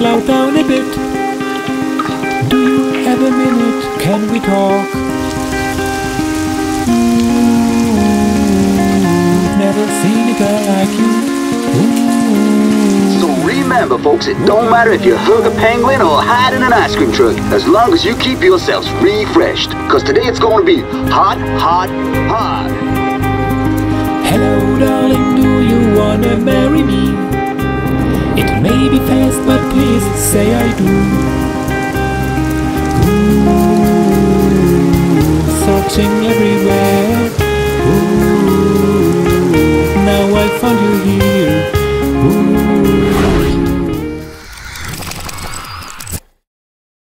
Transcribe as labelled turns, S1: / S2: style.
S1: slow down a bit. Do you have a minute? Can we talk? Never seen a girl like you.
S2: So remember, folks, it don't matter if you hug a penguin or hide in an ice cream truck, as long as you keep yourselves refreshed. Cause today it's gonna be hot, hot, hot.
S1: Hello, darling, do you wanna marry me? It may be fast, but please say I do.